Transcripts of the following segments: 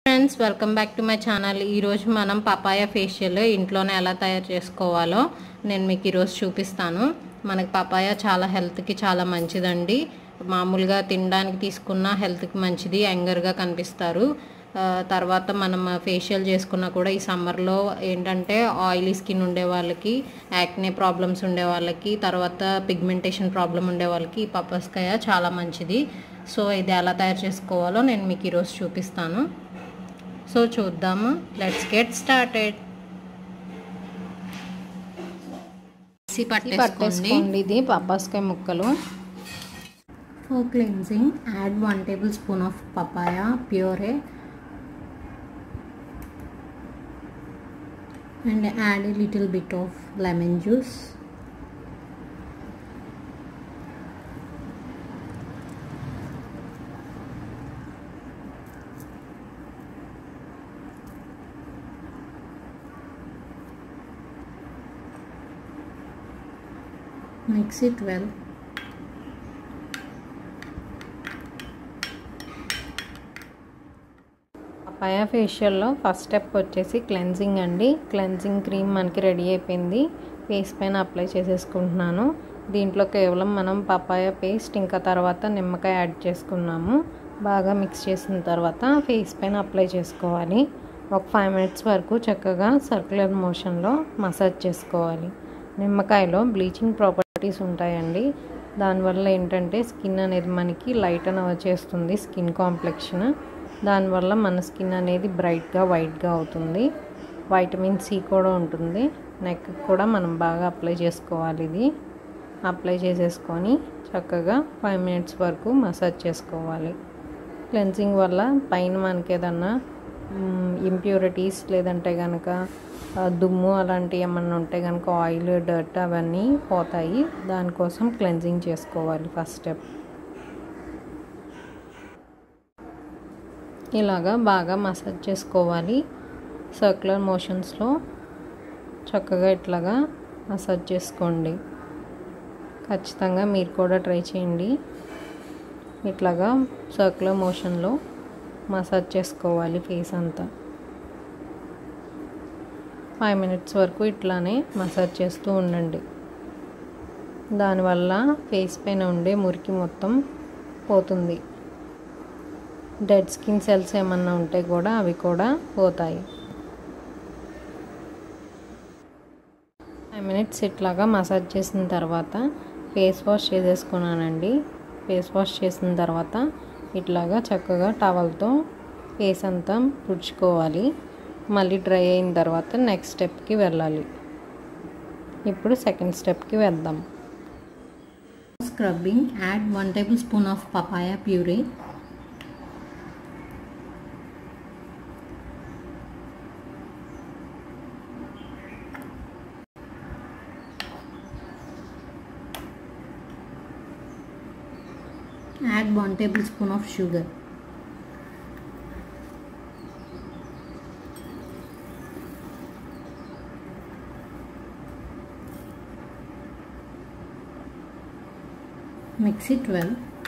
Friends welcome back to my channel. ఈరోజు మనం papaya facial ఇంట్లోనే ఎలా తయారు చేసుకోవాలో నేను మీకు ఈరోజు చూపిస్తాను. మనకి పపాయ చాలా హెల్త్కి చాలా మంచిదండి. మామూలుగా తినడానికి తీసుకున్న హెల్త్కి మంచిది, యంగర్గా కనిపిస్తారు. తర్వాత మనం ఫేషియల్ చేసుకున్నా కూడా ఈ సమ్మర్లో ఏంటంటే ఆయిలీ స్కిన్ ఉండే వాళ్ళకి, యాక్నే ప్రాబ్లమ్స్ ఉండే వాళ్ళకి, తర్వాత పిగ్మెంటేషన్ ప్రాబ్లం ఉండే వాళ్ళకి ఈ పపాస్కాయ చాలా మంచిది. సో ఇది ఎలా తయారు చేసుకోవాలో నేను మీకు ఈరోజు చూపిస్తాను. సో చూద్దాము. Let's get started. పట్టేసుకోండి ఇది పపాస్కాయ ముక్కలు. For cleansing add 1 tablespoon of papaya puree and add a little bit of lemon juice. Mix it well. Papaya ఫేషియల్లో ఫస్ట్ స్టెప్ వచ్చేసి క్లెన్జింగ్ అండి. క్లెన్జింగ్ క్రీమ్ మనకి రెడీ అయిపోయింది. ఫేస్ పైన అప్లై చేసేసుకుంటున్నాను. దీంట్లో కేవలం మనం పపాయ పేస్ట్ ఇంకా తర్వాత నిమ్మకాయ యాడ్ చేసుకున్నాము. బాగా మిక్స్ చేసిన తర్వాత ఫేస్ పైన అప్లై చేసుకోవాలి. ఒక 5 minutes వరకు చక్కగా సర్క్యులర్ మోషన్లో మసాజ్ చేసుకోవాలి. నిమ్మకాయలో బ్లీచింగ్ ప్రాపర్టీస్ ఉంటాయండి. దానివల్ల ఏంటంటే స్కిన్ అనేది మనకి లైటన్ చేస్తుంది, స్కిన్ కాంప్లెక్షన్. దానివల్ల మన స్కిన్ అనేది బ్రైట్గా వైట్గా అవుతుంది. వైటమిన్ సి కూడా ఉంటుంది. నెక్ కూడా మనం బాగా అప్లై చేసుకోవాలి. ఇది అప్లై చేసేసుకొని చక్కగా 5 minutes వరకు మసాజ్ చేసుకోవాలి. క్లెన్జింగ్ వల్ల పైన మనకి ఏదన్నా ఇంప్యూరిటీస్ లేదంటే కనుక దుమ్ము అలాంటివి ఏమన్నా ఉంటే కనుక ఆయిల్, డర్ట్ అవన్నీ పోతాయి. దానికోసం క్లెన్జింగ్ చేసుకోవాలి ఫస్ట్ స్టెప్. ఇలాగా బాగా మసాజ్ చేసుకోవాలి. సర్క్యులర్ మోషన్స్లో చక్కగా ఇట్లాగా మసాజ్ చేసుకోండి. ఖచ్చితంగా మీరు కూడా ట్రై చేయండి. ఇట్లాగా సర్క్యులర్ మోషన్లో మసాజ్ చేసుకోవాలి ఫేస్ అంతా. 5 minutes వరకు ఇట్లానే మసాజ్ చేస్తూ ఉండండి. దానివల్ల ఫేస్ పైన ఉండే మురికి మొత్తం పోతుంది. డెడ్ స్కిన్ సెల్స్ ఏమన్నా ఉంటే కూడా అవి కూడా పోతాయి. 5 minutes ఇట్లాగా మసాజ్ చేసిన తర్వాత ఫేస్ వాష్ చేసేసుకున్నానండి. ఫేస్ వాష్ చేసిన తర్వాత ఇట్లాగా చక్కగా టవల్తో ఫేస్ అంతా తుడుచుకోవాలి. మళ్ళీ డ్రై అయిన తర్వాత నెక్స్ట్ స్టెప్కి వెళ్ళాలి. ఇప్పుడు సెకండ్ స్టెప్కి వెళ్దాం. Scrubbing add 1 tablespoon of papaya puree. Add 1 tablespoon of sugar. Mix it well.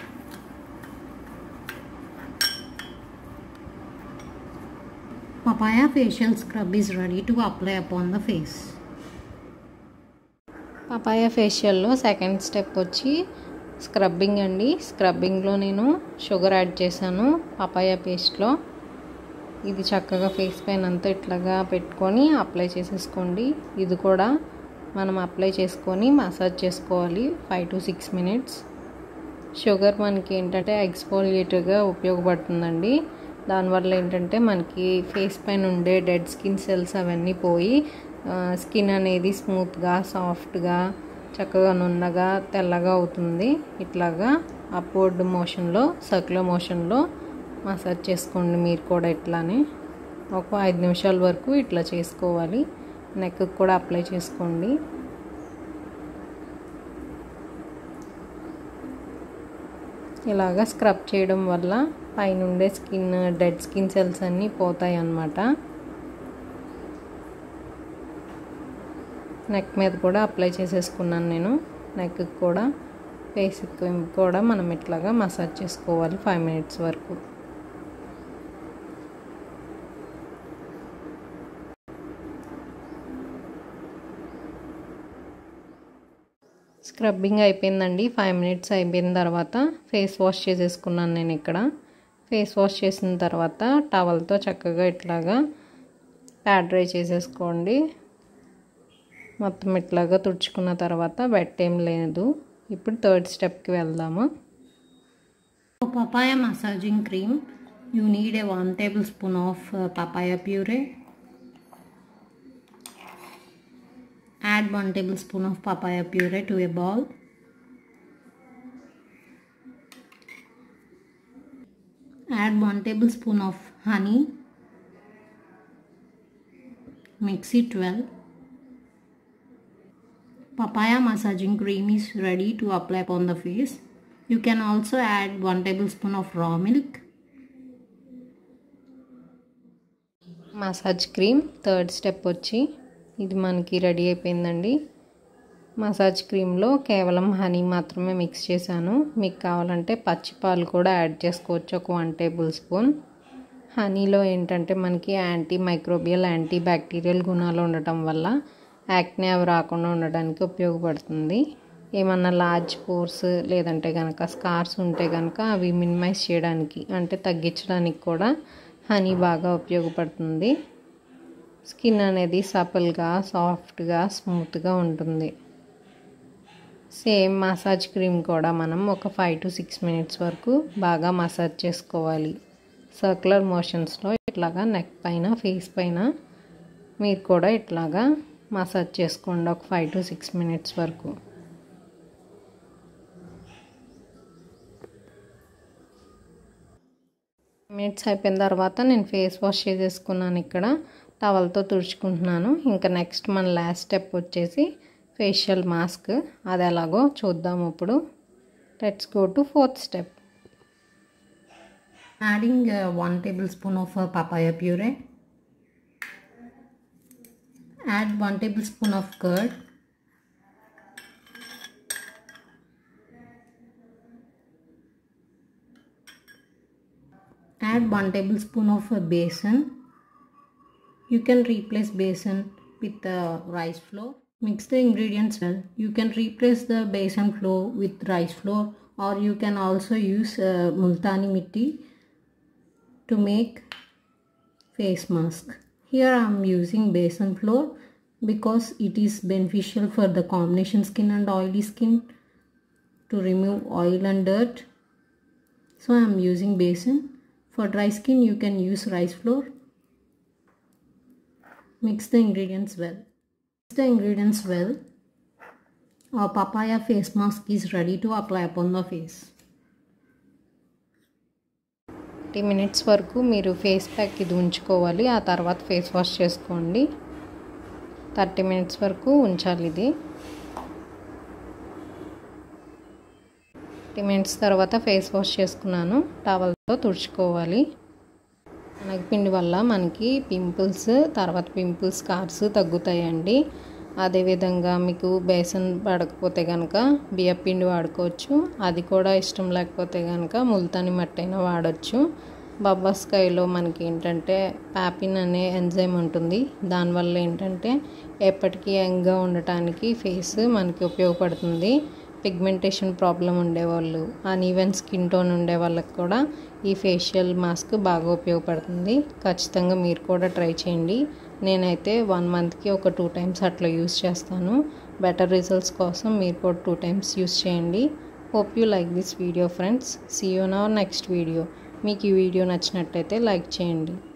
Papaya facial scrub is ready to apply upon the face. Papaya ఫేషియల్లో సెకండ్ స్టెప్ వచ్చి స్క్రబ్బింగ్ అండి. స్క్రబ్బింగ్లో నేను షుగర్ యాడ్ చేశాను పపాయ పేస్ట్లో. ఇది చక్కగా ఫేస్ పైన అంతా ఇట్లాగా పెట్టుకొని అప్లై చేసేసుకోండి. ఇది కూడా మనం అప్లై చేసుకొని మసాజ్ చేసుకోవాలి 5 to 6 minutes. షుగర్ మనకి ఏంటంటే ఎక్స్ఫోలియేటర్గా ఉపయోగపడుతుందండి. దానివల్ల ఏంటంటే మనకి ఫేస్ పైన ఉండే డెడ్ స్కిన్ సెల్స్ అవన్నీ పోయి స్కిన్ అనేది స్మూత్గా, సాఫ్ట్గా, చక్కగా నున్నగా, తెల్లగా అవుతుంది. ఇట్లాగా అప్వర్డ్ మోషన్లో, సర్క్యులర్ మోషన్లో మసాజ్ చేసుకోండి. మీరు కూడా ఇట్లానే ఒక 5 నిమిషాల వరకు ఇట్లా చేసుకోవాలి. నెక్ కూడా అప్లై చేసుకోండి. ఇలాగా స్క్రబ్ చేయడం వల్ల పైన ఉండే స్కిన్ డెడ్ స్కిన్ సెల్స్ అన్నీ పోతాయి అన్నమాట. నెక్ మీద కూడా అప్లై చేసేసుకున్నాను నేను. నెక్ కూడా ఫేస్కి కూడా మనం ఇట్లాగా మసాజ్ చేసుకోవాలి 5 minutes వరకు. స్క్రబ్బింగ్ అయిపోయిందండి. 5 మినిట్స్ అయిపోయిన తర్వాత ఫేస్ వాష్ చేసేసుకున్నాను నేను ఇక్కడ. ఫేస్ వాష్ చేసిన తర్వాత టవల్తో చక్కగా ఇట్లాగా ప్యాడ్ డ్రై చేసేసుకోండి. మొత్తం ఇట్లాగా తుడుచుకున్న తర్వాత వెట్ ఏం లేదు. ఇప్పుడు థర్డ్ స్టెప్కి వెళ్దాము. Papaya massaging cream. You need a 1 tablespoon of papaya puree. Add 1 tablespoon of papaya puree to a bowl. Add 1 tablespoon of honey. Mix it well. Papaya massaging cream is ready to apply upon the face. You can also add 1 tablespoon of raw milk. Massage cream third step వచ్చి ఇది మనకి ready అయిపోయిందండి. Massage క్రీమ్లో కేవలం honey మాత్రమే mix చేశాను. మీకు కావాలంటే పచ్చి పాలు కూడా యాడ్ చేసుకోవచ్చు, ఒక 1 టేబుల్ స్పూన్. హనీలో ఏంటంటే మనకి యాంటీ మైక్రోబియల్, యాంటీ బ్యాక్టీరియల్ గుణాలు ఉండటం వల్ల యాక్నే అవి రాకుండా ఉండడానికి ఉపయోగపడుతుంది. ఏమన్నా లార్జ్ పోర్స్ లేదంటే కనుక స్కార్స్ ఉంటే కనుక అవి మినిమైజ్ చేయడానికి అంటే తగ్గించడానికి కూడా హనీ బాగా ఉపయోగపడుతుంది. స్కిన్ అనేది సపల్గా, సాఫ్ట్గా, స్మూత్గా ఉంటుంది. సేమ్ మసాజ్ క్రీమ్ కూడా మనం ఒక 5 to 6 మినిట్స్ వరకు బాగా మసాజ్ చేసుకోవాలి. సర్క్యులర్ మోషన్స్లో ఇట్లాగా నెక్ పైన, ఫేస్ పైన మీరు కూడా ఇట్లాగా మసాజ్ చేసుకోండి ఒక 5 to 6 మినిట్స్ వరకు. మినిట్స్ అయిపోయిన తర్వాత నేను ఫేస్ వాష్ చేసేసుకున్నాను. ఇక్కడ టవల్తో తుడుచుకుంటున్నాను. ఇంకా నెక్స్ట్ మన లాస్ట్ స్టెప్ వచ్చేసి ఫేషియల్ మాస్క్. అది ఎలాగో చూద్దాము ఇప్పుడు. Let's go to fourth step. Adding 1 tablespoon of papaya puree. Add 1 tablespoon of curd. Add 1 tablespoon of besan. You can replace besan with rice flour. Mix the ingredients well. You can replace the besan flour with rice flour, or you can also use multani mitti to make face mask. Here I am using besan flour because it is beneficial for the combination skin and oily skin to remove oil and dirt. So I am using besan. For dry skin you can use rice flour. Mix the ingredients well. Mix the ingredients well. Our papaya face mask is ready to apply upon the face. 30 minutes వరకు మీరు face pack ఇది ఉంచుకోవాలి. ఆ తర్వాత face wash చేసుకోండి. 30 minutes వరకు ఉంచాలి ఇది. 30 మినిట్స్ తర్వాత ఫేస్ వాష్ చేసుకున్నాను. టవల్తో తుడుచుకోవాలి. శనగపిండి వల్ల మనకి పింపుల్స్, తర్వాత పింపుల్స్, స్కార్స్ తగ్గుతాయండి. అదేవిధంగా మీకు బేసన్ పడకపోతే కనుక బియ్యపిండి వాడుకోవచ్చు. అది కూడా ఇష్టం లేకపోతే కనుక ముల్తాని మట్టి అయినా వాడచ్చు. బొబ్బాస్కాయలో మనకి ఏంటంటే పాపిన్ అనే ఎంజైమ్ ఉంటుంది. దానివల్ల ఏంటంటే ఎప్పటికీ యంగ్గా ఉండటానికి ఫేస్ మనకి ఉపయోగపడుతుంది. పిగ్మెంటేషన్ ప్రాబ్లం ఉండేవాళ్ళు, అన్ఈవెన్ స్కిన్ టోన్ ఉండే వాళ్ళకి కూడా ఈ ఫేషియల్ మాస్క్ బాగా ఉపయోగపడుతుంది. ఖచ్చితంగా మీరు కూడా ట్రై చేయండి. నేనైతే 1 మంత్కి ఒక 2 టైమ్స్ అట్లా యూస్ చేస్తాను. బెటర్ రిజల్ట్స్ కోసం మీరు కూడా 2 టైమ్స్ యూస్ చేయండి. Hope you like this video friends. See you in our next video. మీకు ఈ వీడియో నచ్చినట్టయితే లైక్ చేయండి.